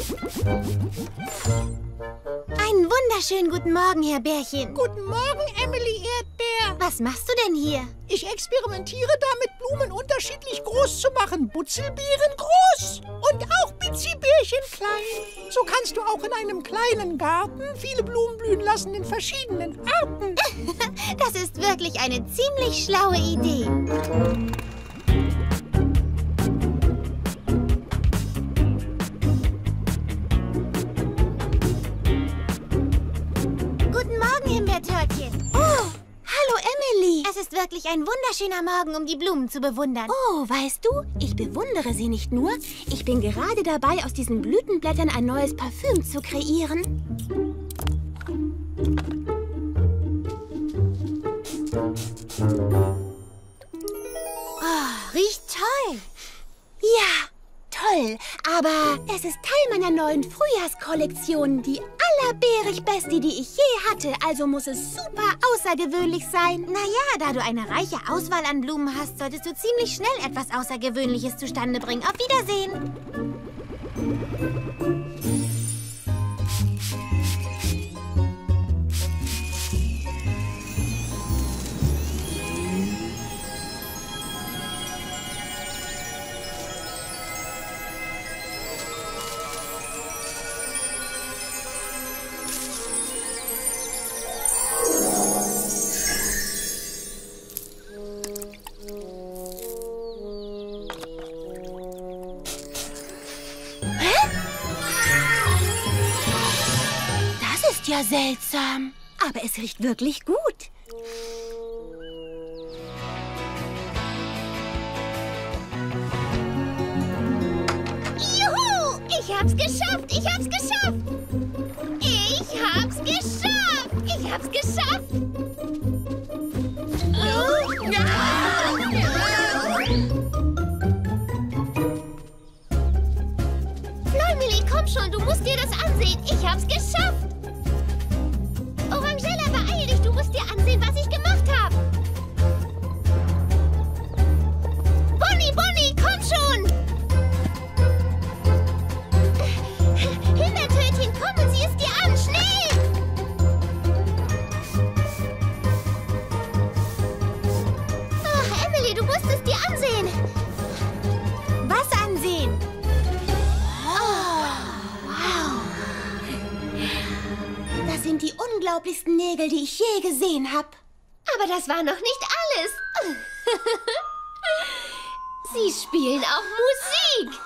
Einen wunderschönen guten Morgen, Herr Bärchen. Guten Morgen, Emily Erdbeer. Was machst du denn hier? Ich experimentiere damit, Blumen unterschiedlich groß zu machen. Butzelbeeren groß und auch Bitzibärchen klein. So kannst du auch in einem kleinen Garten viele Blumen blühen lassen in verschiedenen Arten. Das ist wirklich eine ziemlich schlaue Idee. Guten Morgen, Himbeertörtchen. Oh, hallo Emily. Es ist wirklich ein wunderschöner Morgen, um die Blumen zu bewundern. Oh, weißt du, ich bewundere sie nicht nur. Ich bin gerade dabei, aus diesen Blütenblättern ein neues Parfüm zu kreieren. Oh, riecht toll. Ja, toll. Aber es ist Teil meiner neuen Frühjahrskollektion. Die allerbeerig beste, die ich je hatte. Also muss es super außergewöhnlich sein. Naja, da du eine reiche Auswahl an Blumen hast, solltest du ziemlich schnell etwas Außergewöhnliches zustande bringen. Auf Wiedersehen. Das ist ja seltsam. Aber es riecht wirklich gut. Juhu! Ich hab's geschafft! Ich hab's geschafft! Ich hab's geschafft! Ich hab's geschafft! Fläumeli, komm schon, du musst dir das ansehen. Ich hab's geschafft! Orangella, beeil dich, du musst dir ansehen, was ich gemacht habe. Bonnie, komm schon! Himbeertörtchen, komm und sieh es dir an, schnell! Ach, Emily, du musst es dir ansehen. Was ansehen? Das sind die unglaublichsten Nägel, die ich je gesehen habe. Aber das war noch nicht alles. Sie spielen auch Musik.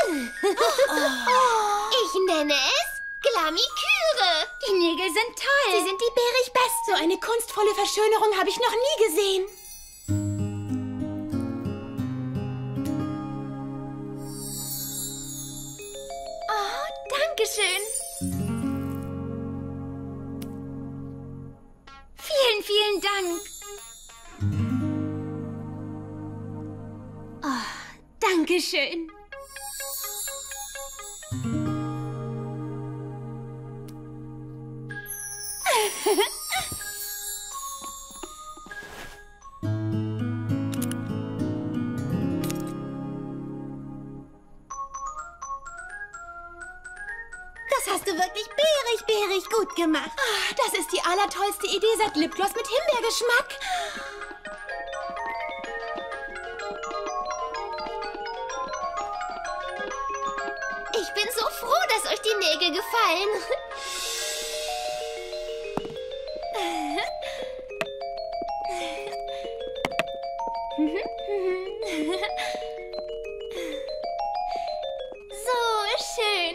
Ich nenne es Glamiküre. Die Nägel sind toll. Sie sind die beerig best. So eine kunstvolle Verschönerung habe ich noch nie gesehen. Oh, danke schön. Vielen Dank. Oh, danke schön. Das hast du wirklich beerig gut gemacht. Ah, das ist die allertollste Idee seit Lipgloss mit Himbeergeschmack. Ich bin so froh, dass euch die Nägel gefallen. So schön.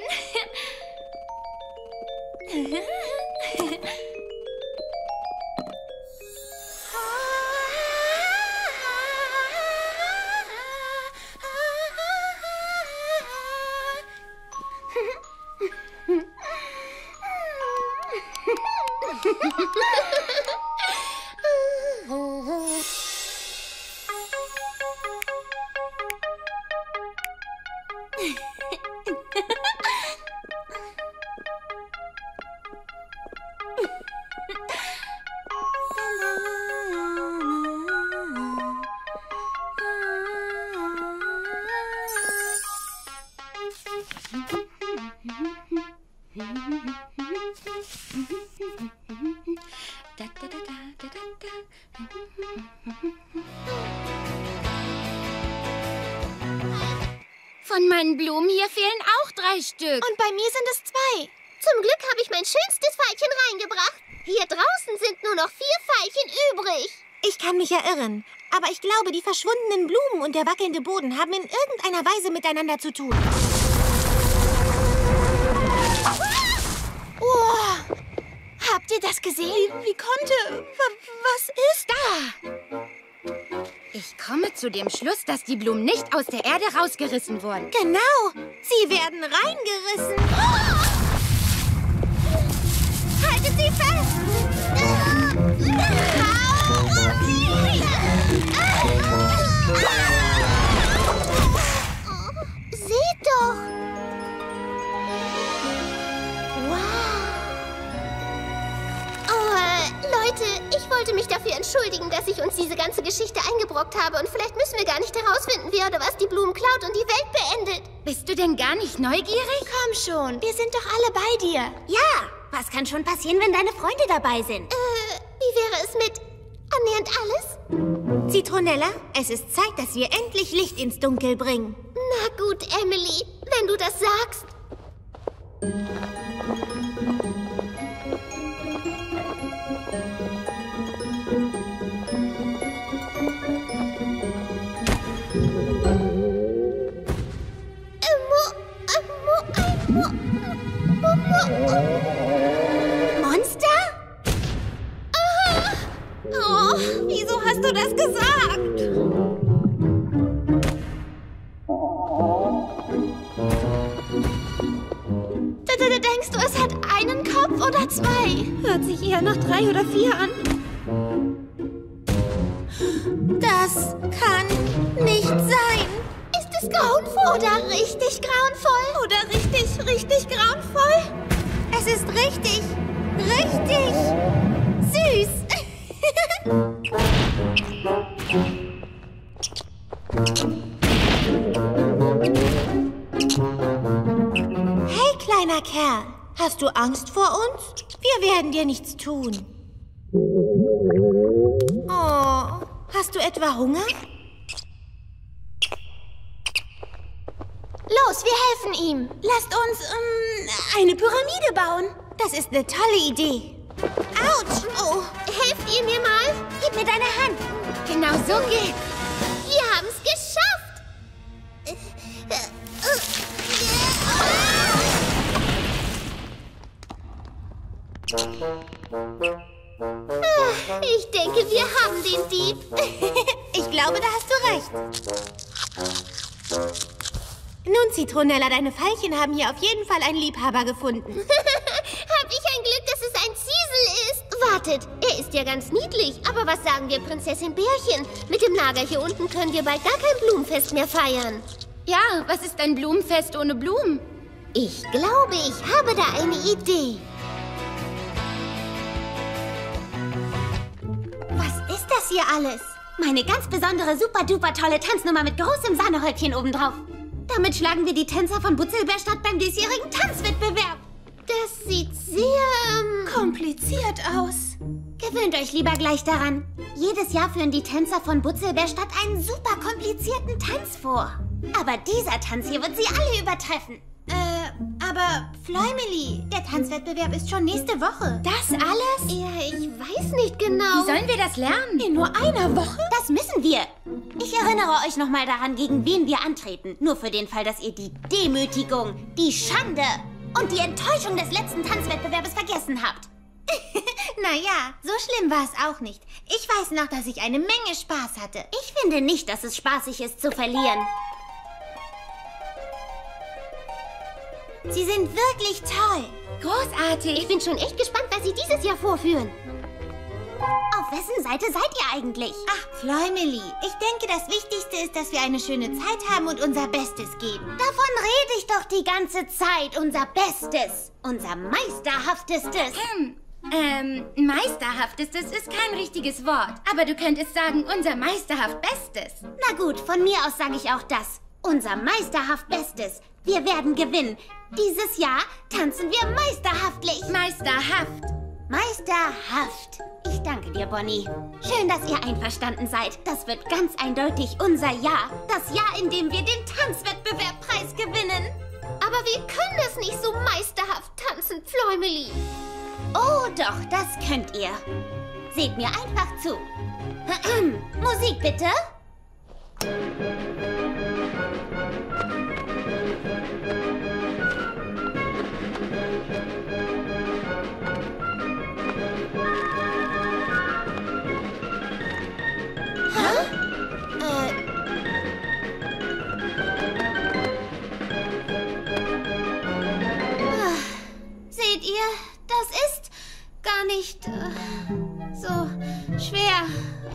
meinen Blumen hier fehlen auch 3 Stück. Und bei mir sind es 2. Zum Glück habe ich mein schönstes Veilchen reingebracht. Hier draußen sind nur noch 4 Veilchen übrig. Ich kann mich irren, aber ich glaube, die verschwundenen Blumen und der wackelnde Boden haben in irgendeiner Weise miteinander zu tun. Oh, habt ihr das gesehen? Wie konnte... Was ist da? Ich komme zu dem Schluss, dass die Blumen nicht aus der Erde rausgerissen wurden. Genau, sie werden reingerissen. Haltet sie fest! Seht doch! Wow! Oh, Leute, ich wollte mich dafür entschuldigen, dass ich uns diese ganze Geschichte eingebrockt habe. Und vielleicht müssen wir gar nicht herausfinden, wer oder was die Blumen klaut und die Welt beendet. Bist du denn gar nicht neugierig? Komm schon, wir sind doch alle bei dir. Ja, was kann schon passieren, wenn deine Freunde dabei sind? Wie wäre es mit annähernd alles? Zitronella, es ist Zeit, dass wir endlich Licht ins Dunkel bringen. Na gut, Emily, wenn du das sagst. Monster? Oh, wieso hast du das gesagt? Denkst du, es hat einen Kopf oder 2? Hört sich eher nach 3 oder 4 an. Das kann nicht sein. Ist es grauenvoll? Oder richtig grauenvoll? Oder richtig grauenvoll? Es ist richtig süß. Hey, kleiner Kerl. Hast du Angst vor uns? Wir werden dir nichts tun. Oh, hast du etwa Hunger? Los, wir helfen ihm. Lasst uns eine Pyramide bauen. Das ist eine tolle Idee. Autsch! Oh, Helft ihr mir mal? gib mir deine Hand. Genau so geht's. Wir haben es geschafft. Ich denke, wir haben den Dieb. Ich glaube, da hast du recht. Nun, Zitronella, deine Veilchen haben hier auf jeden Fall einen Liebhaber gefunden. Hab ich ein Glück, dass es ein Ziesel ist. Wartet, er ist ja ganz niedlich. Aber was sagen wir Prinzessin Bärchen? Mit dem Lager hier unten können wir bald gar kein Blumenfest mehr feiern. Ja, was ist ein Blumenfest ohne Blumen? Ich glaube, ich habe da eine Idee. Was ist das hier alles? Meine ganz besondere, super-duper tolle Tanznummer mit großem Sahnehäubchen obendrauf. Damit schlagen wir die Tänzer von Butzelbärstadt beim diesjährigen Tanzwettbewerb. Das sieht sehr kompliziert aus. Gewöhnt euch lieber gleich daran. Jedes Jahr führen die Tänzer von Butzelbärstadt einen super komplizierten Tanz vor. Aber dieser Tanz hier wird sie alle übertreffen. Aber Fläumeli, der Tanzwettbewerb ist schon nächste Woche. Das alles? Ja, ich weiß nicht genau. Wie sollen wir das lernen? In nur einer Woche? Das müssen wir. Ich erinnere euch nochmal daran, gegen wen wir antreten. Nur für den Fall, dass ihr die Demütigung, die Schande und die Enttäuschung des letzten Tanzwettbewerbes vergessen habt. Naja, so schlimm war es auch nicht. Ich weiß noch, dass ich eine Menge Spaß hatte. Ich finde nicht, dass es spaßig ist zu verlieren. Sie sind wirklich toll. Großartig. Ich bin schon echt gespannt, was Sie dieses Jahr vorführen. Auf wessen Seite seid ihr eigentlich? Ach, Fläumeli, ich denke, das Wichtigste ist, dass wir eine schöne Zeit haben und unser Bestes geben. Davon rede ich doch die ganze Zeit. Unser Bestes. Unser Meisterhaftestes. Meisterhaftestes ist kein richtiges Wort. Aber du könntest sagen, unser meisterhaft Bestes. Na gut, von mir aus sage ich auch das. Unser meisterhaft Bestes. Wir werden gewinnen. Dieses Jahr tanzen wir meisterhaftlich. Meisterhaft. Meisterhaft. Ich danke danke dir, Bonnie. Schön, dass ihr einverstanden seid. Das wird ganz eindeutig unser Jahr. Das Jahr, in dem wir den Tanzwettbewerbpreis gewinnen. Aber wir können das nicht so meisterhaft tanzen, Pfläumeli. Oh doch, das könnt ihr. Seht mir einfach zu. Musik bitte. Seht ihr, das ist gar nicht so schwer.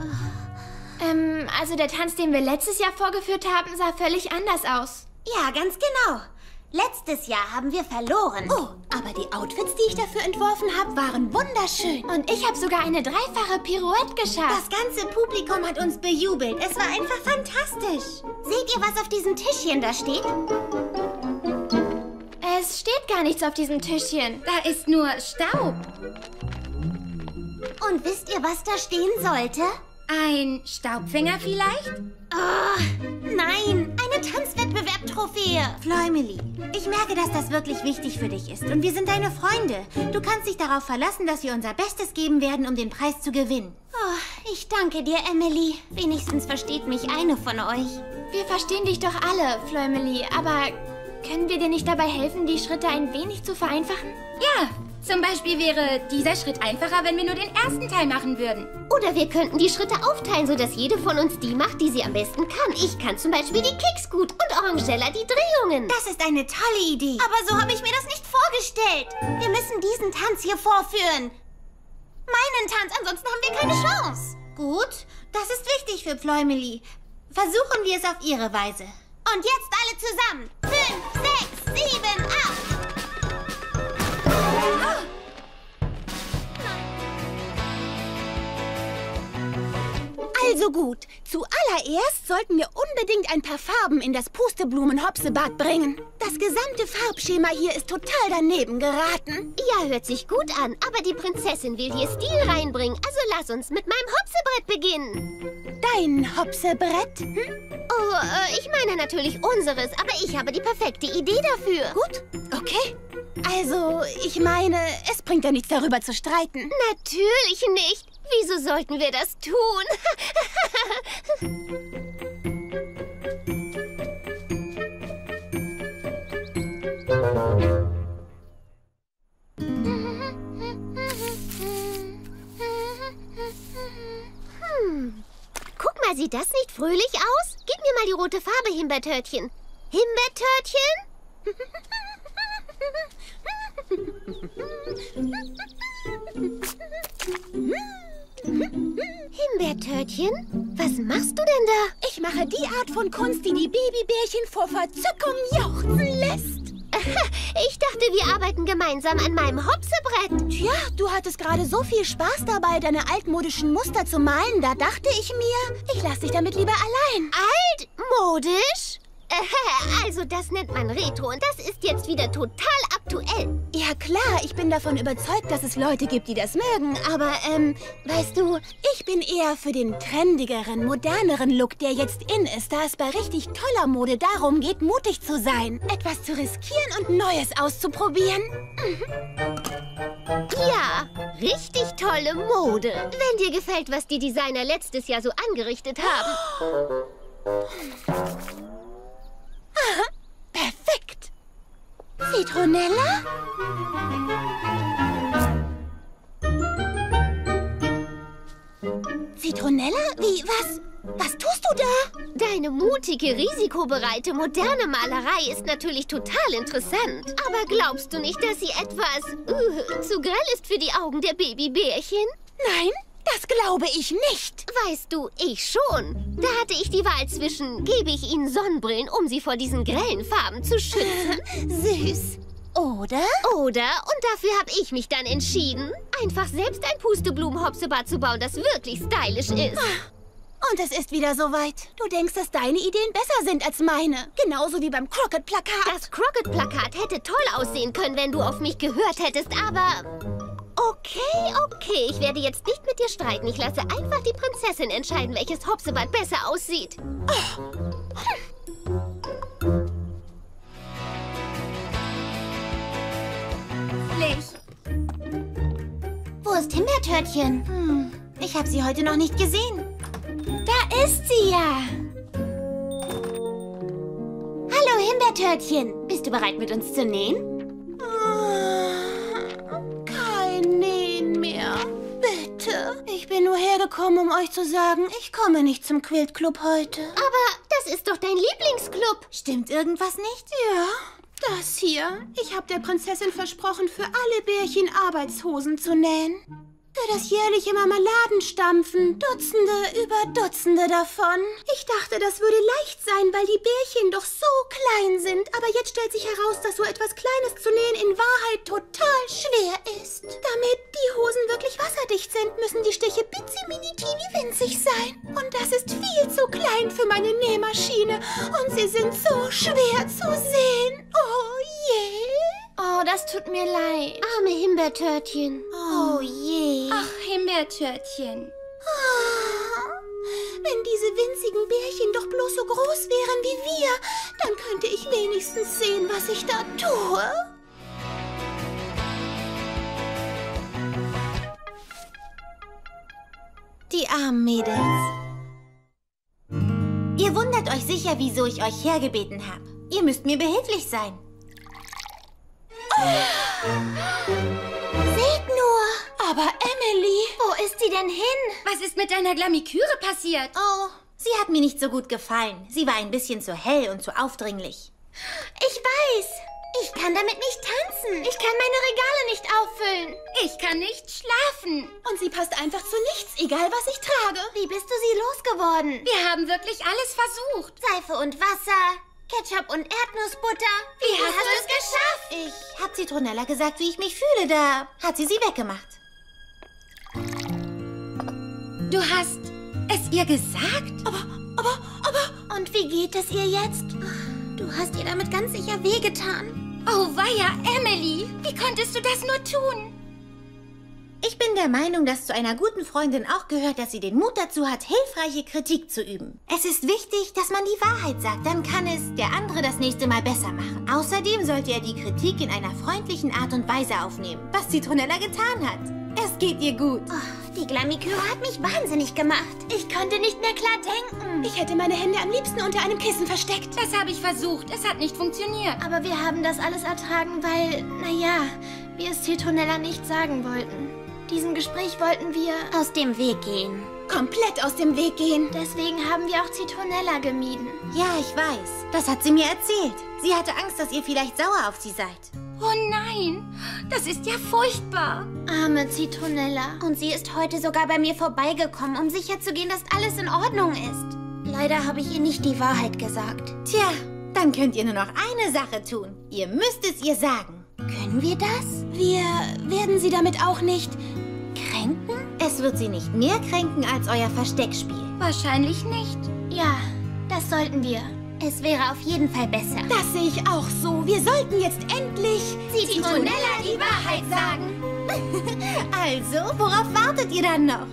Also der Tanz, den wir letztes Jahr vorgeführt haben, sah völlig anders aus. Ja, ganz genau. Letztes Jahr haben wir verloren. Oh, aber die Outfits, die ich dafür entworfen habe, waren wunderschön. Und ich habe sogar eine 3-fache Pirouette geschafft. Das ganze Publikum hat uns bejubelt. Es war einfach fantastisch. Seht ihr, was auf diesem Tischchen da steht? Es steht gar nichts auf diesem Tischchen. Da ist nur Staub. Und wisst ihr, was da stehen sollte? Ein Staubfänger vielleicht? Oh, nein, eine Tanzwettbewerb-Trophäe. Fläumeli, ich merke, dass das wirklich wichtig für dich ist. Und wir sind deine Freunde. Du kannst dich darauf verlassen, dass wir unser Bestes geben werden, um den Preis zu gewinnen. Oh, ich danke dir, Emily. Wenigstens versteht mich eine von euch. Wir verstehen dich doch alle, Fläumeli. Aber können wir dir nicht dabei helfen, die Schritte ein wenig zu vereinfachen? Ja, zum Beispiel wäre dieser Schritt einfacher, wenn wir nur den ersten Teil machen würden. Oder wir könnten die Schritte aufteilen, sodass jede von uns die macht, die sie am besten kann. Ich kann zum Beispiel die Kicks gut und Orangella die Drehungen. Das ist eine tolle Idee. Aber so habe ich mir das nicht vorgestellt. Wir müssen diesen Tanz hier vorführen. Meinen Tanz, ansonsten haben wir keine Chance. Gut, das ist wichtig für Pfläumeli. Versuchen wir es auf ihre Weise. Und jetzt alle zusammen. 5, 6, 7, 8. Also gut, zuallererst sollten wir unbedingt ein paar Farben in das Pusteblumen-Hopsebad bringen. Das gesamte Farbschema hier ist total daneben geraten. Ja, hört sich gut an, aber die Prinzessin will hier Stil reinbringen. Also lass uns mit meinem Hopsebrett beginnen. Dein Hopsebrett? Oh, ich meine natürlich unseres, aber ich habe die perfekte Idee dafür. Gut, okay. Also, ich meine, es bringt ja nichts darüber zu streiten. Natürlich nicht. Wieso sollten wir das tun? Guck mal, sieht das nicht fröhlich aus? Gib mir mal die rote Farbe, Himbeertörtchen. Himbeertörtchen? Himbeertörtchen? Was machst du denn da? Ich mache die Art von Kunst, die die Babybärchen vor Verzückung jauchzen lässt. Ich dachte, wir arbeiten gemeinsam an meinem Hopsebrett. Tja, du hattest gerade so viel Spaß dabei, deine altmodischen Muster zu malen. Da dachte ich mir, ich lasse dich damit lieber allein. Altmodisch? Also das nennt man Retro und das ist jetzt wieder total aktuell. Ja klar, ich bin davon überzeugt, dass es Leute gibt, die das mögen. Aber, weißt du, ich bin eher für den trendigeren, moderneren Look, der jetzt in ist, da es bei richtig toller Mode darum geht, mutig zu sein, etwas zu riskieren und Neues auszuprobieren. Ja, richtig tolle Mode. Wenn dir gefällt, was die Designer letztes Jahr so angerichtet haben. Aha, perfekt. Zitronella? Zitronella? Wie, was? Was tust du da? Deine mutige, risikobereite, moderne Malerei ist natürlich total interessant. Aber glaubst du nicht, dass sie etwas zu grell ist für die Augen der Babybärchen? Nein, das glaube ich nicht. Weißt du, ich schon. Da hatte ich die Wahl zwischen, gebe ich ihnen Sonnenbrillen, um sie vor diesen grellen Farben zu schützen. Süß. Oder? Und dafür habe ich mich dann entschieden, einfach selbst ein Pusteblumen-Hopsebad zu bauen, das wirklich stylisch ist. Und es ist wieder soweit. Du denkst, dass deine Ideen besser sind als meine. Genauso wie beim Crockett-Plakat. Das Crockett-Plakat hätte toll aussehen können, wenn du auf mich gehört hättest, aber... Okay. Ich werde jetzt nicht mit dir streiten. Ich lasse einfach die Prinzessin entscheiden, welches Hopsebad besser aussieht. Wo ist Himbeertörtchen? Ich habe sie heute noch nicht gesehen. Da ist sie ja. Hallo Himbeertörtchen. Bist du bereit, mit uns zu nähen? Kein Nähen mehr. Bitte. Ich bin nur hergekommen, um euch zu sagen, ich komme nicht zum Quiltclub heute. Aber das ist doch dein Lieblingsclub. Stimmt irgendwas nicht? Ja, das hier. Ich habe der Prinzessin versprochen, für alle Bärchen Arbeitshosen zu nähen. Für das jährliche Marmeladenstampfen. Dutzende über Dutzende davon. Ich dachte, das würde leicht sein, weil die Bärchen doch so klein sind. Aber jetzt stellt sich heraus, dass so etwas Kleines zu nähen in Wahrheit total schwer ist. Damit die Hosen wirklich wasserdicht sind, müssen die Stiche winzig sein. Und das ist viel zu klein für meine Nähmaschine. Und sie sind so schwer zu sehen. Oh je. Oh, das tut mir leid. Arme Himbeertörtchen. Oh je. Ach, Himbeertörtchen. Wenn diese winzigen Bärchen doch bloß so groß wären wie wir, dann könnte ich wenigstens sehen, was ich da tue. Die armen Mädels. Ihr wundert euch sicher, wieso ich euch hergebeten habe. Ihr müsst mir behilflich sein. Seht nur! Aber Emily, Wo ist sie denn hin? Was ist mit deiner Glamiküre passiert? Oh, sie hat mir nicht so gut gefallen. Sie war ein bisschen zu hell und zu aufdringlich. Ich weiß. Ich kann damit nicht tanzen. Ich kann meine Regale nicht auffüllen. Ich kann nicht schlafen. und sie passt einfach zu nichts, egal was ich trage. Wie bist du sie losgeworden? Wir haben wirklich alles versucht. Seife und Wasser, Ketchup und Erdnussbutter. Wie hast du es geschafft? Ich hab Zitronella gesagt, wie ich mich fühle. Da hat sie weggemacht. Du hast es ihr gesagt? Und wie geht es ihr jetzt? Du hast ihr damit ganz sicher wehgetan. Oh weia, Emily, wie konntest du das nur tun? Ich bin der Meinung, dass zu einer guten Freundin auch gehört, dass sie den Mut dazu hat, hilfreiche Kritik zu üben. Es ist wichtig, dass man die Wahrheit sagt, dann kann es der andere das nächste Mal besser machen. Außerdem sollte er die Kritik in einer freundlichen Art und Weise aufnehmen, was Zitronella getan hat. Es geht ihr gut. Die Glamiküre hat mich wahnsinnig gemacht. Ich konnte nicht mehr klar denken. Ich hätte meine Hände am liebsten unter einem Kissen versteckt. Das habe ich versucht. Es hat nicht funktioniert. Aber wir haben das alles ertragen, weil, naja, wir es Zitronella nicht sagen wollten. Diesem Gespräch wollten wir Aus dem Weg gehen. Komplett aus dem Weg gehen. Deswegen haben wir auch Zitronella gemieden. Ja, ich weiß. Das hat sie mir erzählt. Sie hatte Angst, dass ihr vielleicht sauer auf sie seid. Oh nein, das ist ja furchtbar. Arme Zitronella. Und sie ist heute sogar bei mir vorbeigekommen, um sicherzugehen, dass alles in Ordnung ist. Leider habe ich ihr nicht die Wahrheit gesagt. Tja, dann könnt ihr nur noch eine Sache tun. Ihr müsst es ihr sagen. Können wir das? Wir werden sie damit auch nicht Kränken? Es wird sie nicht mehr kränken als euer Versteckspiel. Wahrscheinlich nicht. Ja, das sollten wir. Es wäre auf jeden Fall besser. Das sehe ich auch so. Wir sollten jetzt endlich Zitronella die Wahrheit sagen. Also, worauf wartet ihr dann noch?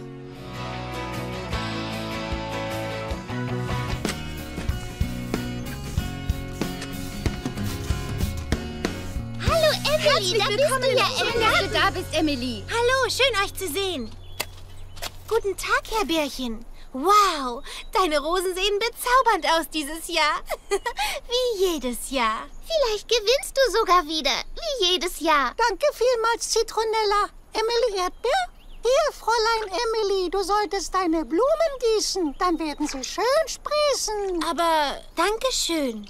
Hallo Emily, da bist du ja, Schön, Emily. dass du da bist, Emily. Hallo, schön euch zu sehen. Guten Tag, Herr Bärchen. Wow, deine Rosen sehen bezaubernd aus dieses Jahr. Wie jedes Jahr. Vielleicht gewinnst du sogar wieder, wie jedes Jahr. Danke vielmals, Zitronella. Emily Erdbeer? Hier, Fräulein Emily, du solltest deine Blumen gießen. Dann werden sie schön sprießen. Aber Dankeschön.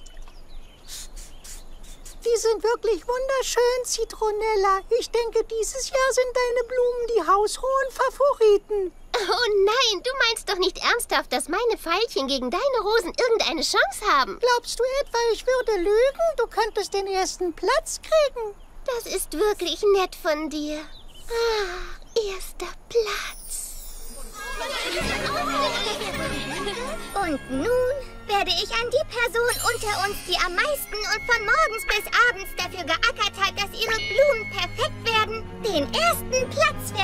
Die sind wirklich wunderschön, Zitronella. Ich denke, dieses Jahr sind deine Blumen die haushohen Favoriten. Oh nein, du meinst doch nicht ernsthaft, dass meine Veilchen gegen deine Rosen irgendeine Chance haben. Glaubst du etwa, ich würde lügen? Du könntest den ersten Platz kriegen. Das ist wirklich nett von dir. Erster Platz. Und nun werde ich an die Person unter uns, die am meisten und von morgens bis abends dafür geackert hat, dass ihre Blumen perfekt werden, den ersten Platz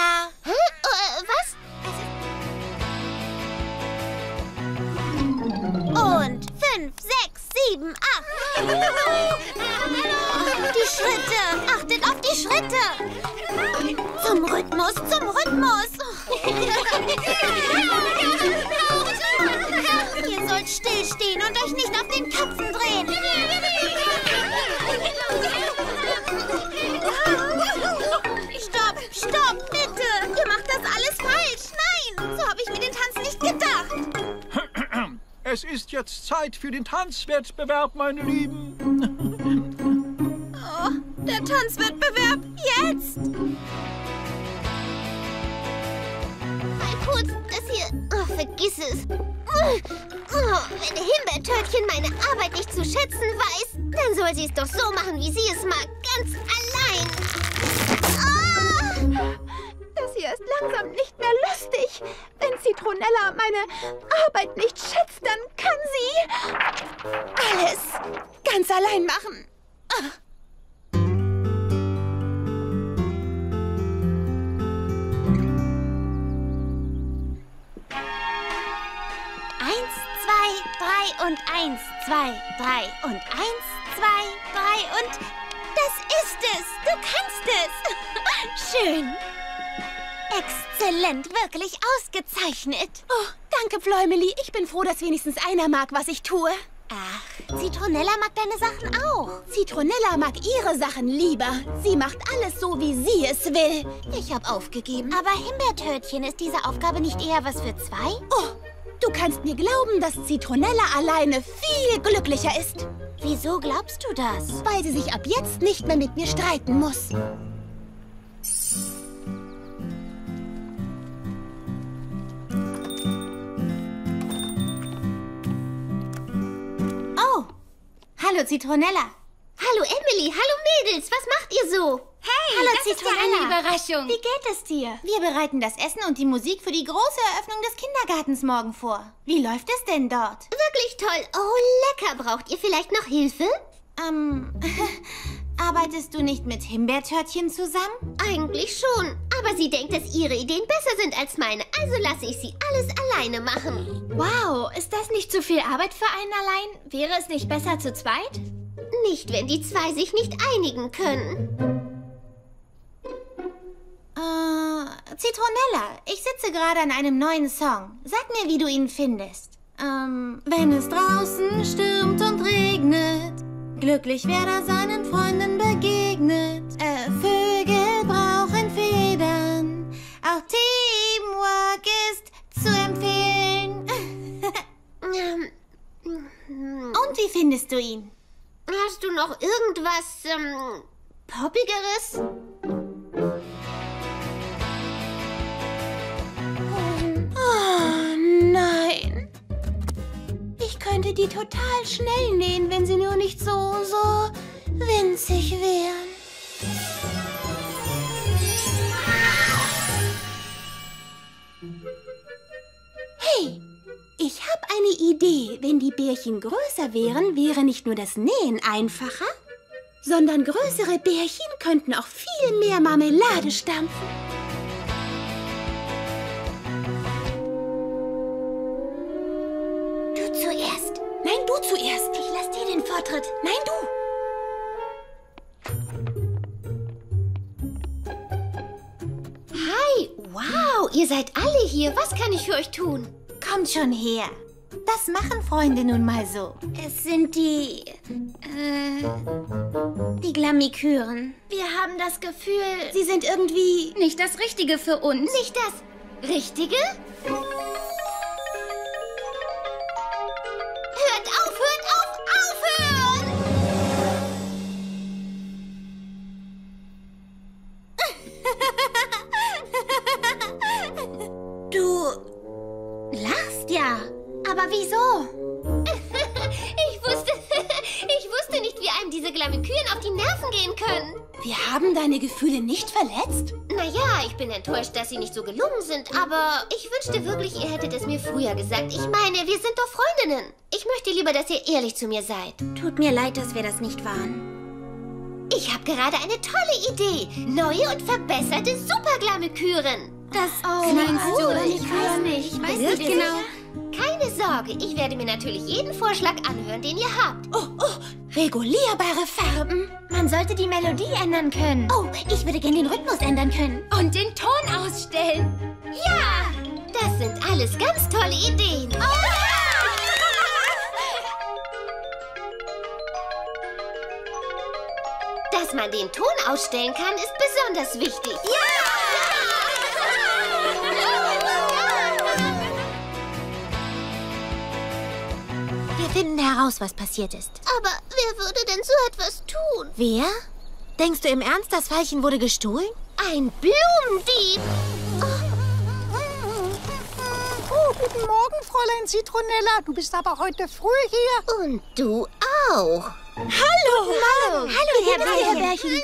Zitronella. Hä? Was? Und 5, 6, 7, 8. Die Schritte. Achtet auf die Schritte. Zum Rhythmus, zum Rhythmus. Ihr sollt stillstehen und euch nicht auf den Köpfen drehen. Stopp, stopp, bitte. Ihr macht das alles falsch. Nein, so habe ich mir den Tanz nicht gedacht. Es ist jetzt Zeit für den Tanzwettbewerb, meine Lieben. Oh, der Tanzwettbewerb jetzt. Mal kurz, das hier... Oh, vergiss es. Oh, wenn Himbeertörtchen meine Arbeit nicht zu schätzen weiß, dann soll sie es doch so machen, wie sie es mag. Ganz allein. Ah! Das hier ist langsam nicht mehr lustig. Wenn Zitronella meine Arbeit nicht schätzt, dann kann sie alles ganz allein machen. Ah. Und 1, 2, 3 und 1, 2, 3 und das ist es. Du kannst es. Schön. Exzellent, wirklich ausgezeichnet. Oh, danke, Fläumeli. Ich bin froh, dass wenigstens einer mag, was ich tue. Ach, Zitronella mag deine Sachen auch. Zitronella mag ihre Sachen lieber. Sie macht alles so, wie sie es will. Ich habe aufgegeben. Aber Himbeertörtchen, ist diese Aufgabe nicht eher was für zwei? Oh, du kannst mir glauben, dass Zitronella alleine viel glücklicher ist. Wieso glaubst du das? Weil sie sich ab jetzt nicht mehr mit mir streiten muss. Oh, hallo Zitronella. Hallo Emily, hallo Mädels, was macht ihr so? Hey, Hallo, das ist ja Zitronella. eine Überraschung. Wie geht es dir? Wir bereiten das Essen und die Musik für die große Eröffnung des Kindergartens morgen vor. Wie läuft es denn dort? Wirklich toll. Oh, lecker. Braucht ihr vielleicht noch Hilfe? Arbeitest du nicht mit Himbeertörtchen zusammen? Eigentlich schon. Aber sie denkt, dass ihre Ideen besser sind als meine. Also lasse ich sie alles alleine machen. Wow, ist das nicht zu viel Arbeit für einen allein? Wäre es nicht besser zu zweit? Nicht, wenn die zwei sich nicht einigen können. Zitronella, ich sitze gerade an einem neuen Song. Sag mir, wie du ihn findest. Wenn es draußen stürmt und regnet, glücklich wer da seinen Freunden begegnet. Vögel brauchen Federn, auch Teamwork ist zu empfehlen. Und wie findest du ihn? Hast du noch irgendwas, Poppigeres? Oh, nein. Ich könnte die total schnell nähen, wenn sie nur nicht so winzig wären. Hey, ich habe eine Idee. Wenn die Bärchen größer wären, wäre nicht nur das Nähen einfacher, sondern größere Bärchen könnten auch viel mehr Marmelade stampfen. Zuerst. Nein, du zuerst. Ich lass dir den Vortritt. Nein, du. Hi, wow, ihr seid alle hier. Was kann ich für euch tun? Kommt schon her. Das machen Freunde nun mal so. Es sind die Glamiküren. Wir haben das Gefühl, Sie sind irgendwie... Nicht das Richtige für uns. Nicht das Richtige? Hört auf, aufhören! Du lachst ja. Aber wieso? Ich wusste nicht, wie einem diese Glamiküren auf die Nerven gehen können. Wir haben deine Gefühle nicht verletzt? Naja, ich bin enttäuscht, dass sie nicht so gelungen sind, aber ich wünschte wirklich, ihr hättet es mir früher gesagt. Ich meine, wir sind doch Freundinnen. Ich möchte lieber, dass ihr ehrlich zu mir seid. Tut mir leid, dass wir das nicht waren. Ich Ich habe gerade eine tolle Idee. Neue und verbesserte Superglamyküren. Das Meinst du? Ich weiß nicht. Ich weiß nicht genau. Keine Sorge, ich werde mir natürlich jeden Vorschlag anhören, den ihr habt. Regulierbare Farben. Man sollte die Melodie ändern können. Oh, ich würde gerne den Rhythmus ändern können. Und den Ton ausstellen. Ja, das sind alles ganz tolle Ideen. Dass man den Ton ausstellen kann, ist besonders wichtig. Wir finden heraus, was passiert ist. Aber wer würde denn so etwas tun? Wer? Denkst du im Ernst, das Veilchen wurde gestohlen? Ein Blumendieb. Oh, guten Morgen, Fräulein Zitronella. Du bist aber heute früh hier. Und du auch. Hallo, Herr Bärchen.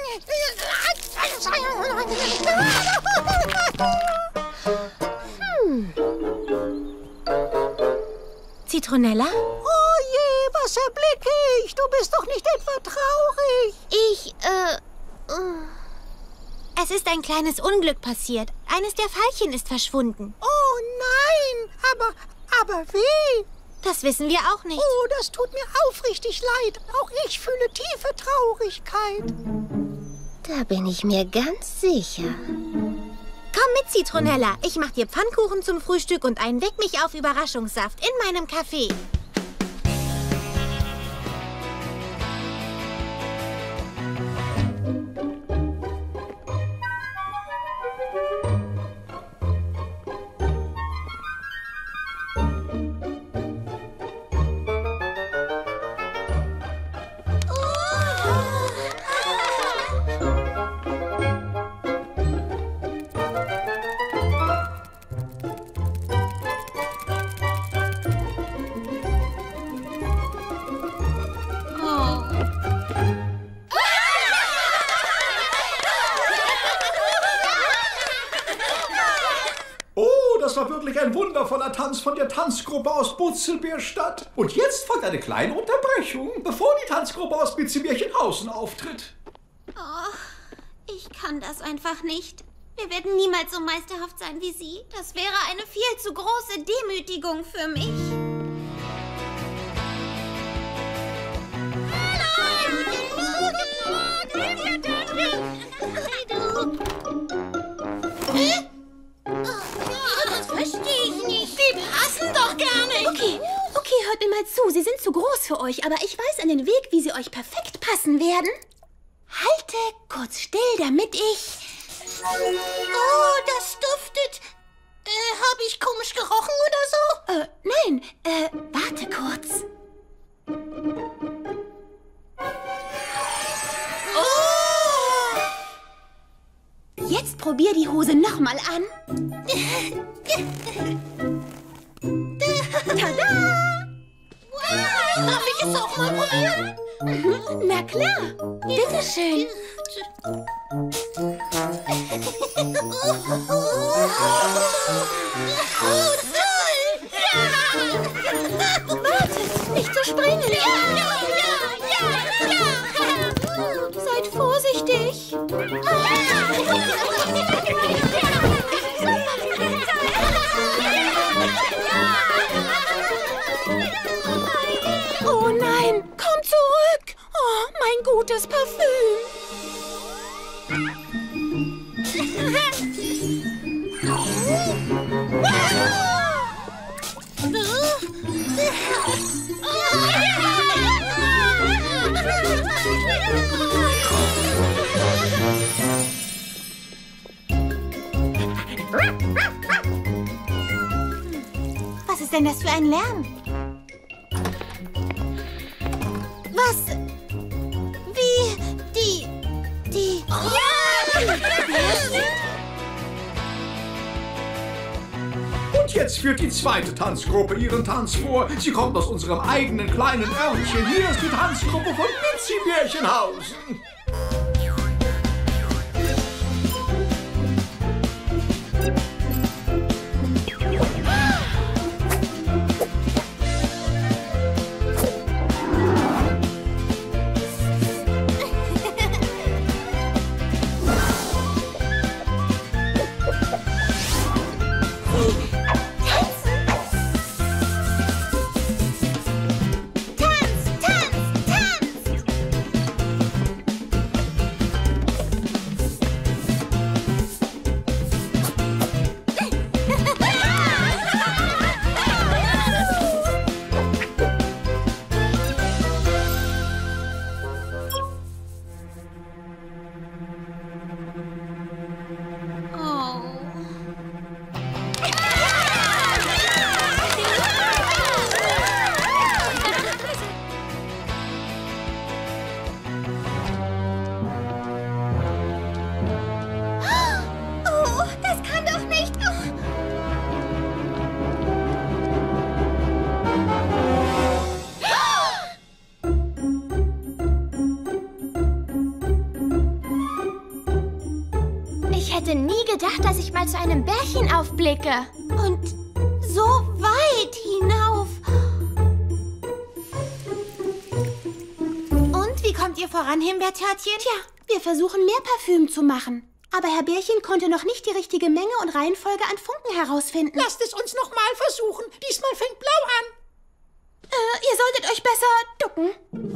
Zitronella? Oh je, was erblicke ich? Du bist doch nicht etwa traurig. Es ist ein kleines Unglück passiert. Eines der Veilchen ist verschwunden. Oh nein, aber wie? Das wissen wir auch nicht. Oh, das tut mir aufrichtig leid. Auch ich fühle tiefe Traurigkeit. Da bin ich mir ganz sicher. Komm mit, Zitronella. Ich mach dir Pfannkuchen zum Frühstück und einen Weck-mich-auf-Überraschungssaft in meinem Café. Das war wirklich ein wundervoller Tanz von der Tanzgruppe aus Butzelbärstadt. Und jetzt folgt eine kleine Unterbrechung, bevor die Tanzgruppe aus Bitzibärchenhausen auftritt. Oh, ich kann das einfach nicht. Wir werden niemals so meisterhaft sein wie Sie. Das wäre eine viel zu große Demütigung für mich. Das verstehe ich nicht. Die passen doch gar nicht. Okay, hört mir mal zu. Sie sind zu groß für euch, aber ich weiß einen Weg, wie sie euch perfekt passen werden. Halte kurz still, damit ich... Oh, das duftet. Habe ich komisch gerochen oder so? Nein, warte kurz. Jetzt probier die Hose nochmal an. Tada! Darf ich es auch mal probieren? Na klar, bitteschön. Wartet, nicht zu springen. Seid vorsichtig. Oh nein, komm zurück. Oh, mein gutes Parfüm. Was ist denn das für ein Lärm? Was? Wie? Die... Und jetzt führt die zweite Tanzgruppe ihren Tanz vor. Sie kommt aus unserem eigenen kleinen Örtchen. Hier ist die Tanzgruppe von Bitzibärchenhausen. dass ich mal zu einem Bärchen aufblicke. Und so weit hinauf. Und wie kommt ihr voran, Himbeertörtchen? Tja, wir versuchen mehr Parfüm zu machen. Aber Herr Bärchen konnte noch nicht die richtige Menge und Reihenfolge an Funken herausfinden. Lasst es uns noch mal versuchen. Diesmal fängt Blau an. Ihr solltet euch besser ducken.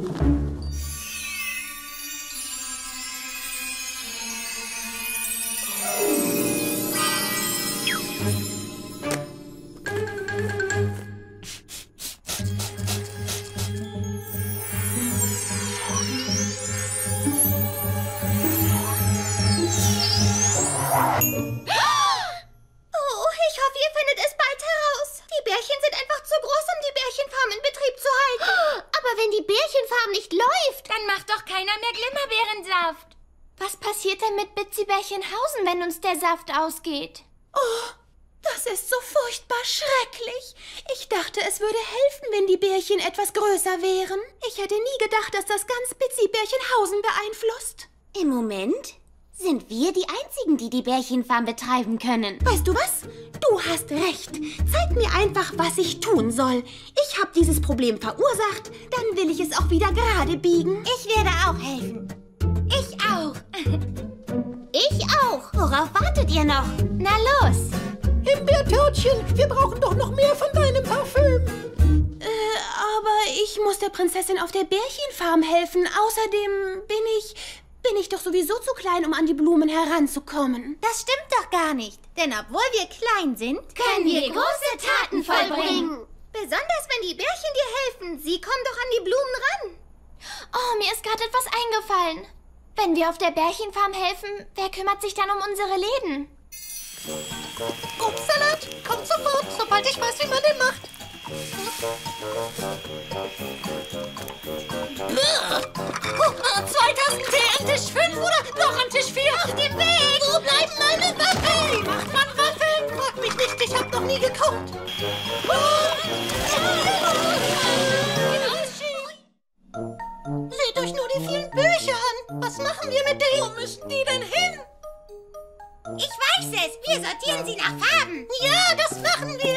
Was passiert denn mit Bitzibärchenhausen, wenn uns der Saft ausgeht? Oh, das ist so furchtbar schrecklich. Ich dachte, es würde helfen, wenn die Bärchen etwas größer wären. Ich hätte nie gedacht, dass das ganz Bitzibärchenhausen beeinflusst. Im Moment sind wir die Einzigen, die die Bärchenfarm betreiben können. Weißt du was? Du hast recht. Zeig mir einfach, was ich tun soll. Ich habe dieses Problem verursacht, dann will ich es auch wieder gerade biegen. Ich werde auch helfen. Ich auch. Ich auch. Worauf wartet ihr noch? Na los. Himbeertörtchen, wir brauchen doch noch mehr von deinem Parfüm. Aber ich muss der Prinzessin auf der Bärchenfarm helfen. Außerdem bin ich doch sowieso zu klein, um an die Blumen heranzukommen. Das stimmt doch gar nicht. Denn obwohl wir klein sind, Können wir große Taten vollbringen. besonders wenn die Bärchen dir helfen, sie kommen doch an die Blumen ran. Oh, mir ist gerade etwas eingefallen. Wenn wir auf der Bärchenfarm helfen, wer kümmert sich dann um unsere Läden? Obstsalat, kommt sofort, sobald ich weiß, wie man den macht. 2 Tassen Tee an Tisch 5 oder noch an Tisch 4? Auf dem Weg! Wo bleiben meine Waffeln? Wie macht man Waffeln? Frag mich nicht, ich hab noch nie gekocht. Seht euch nur die vielen Bücher an. Was machen wir mit denen? Wo müssen die denn hin? Ich weiß es. Wir sortieren sie nach Farben. Ja, das machen wir.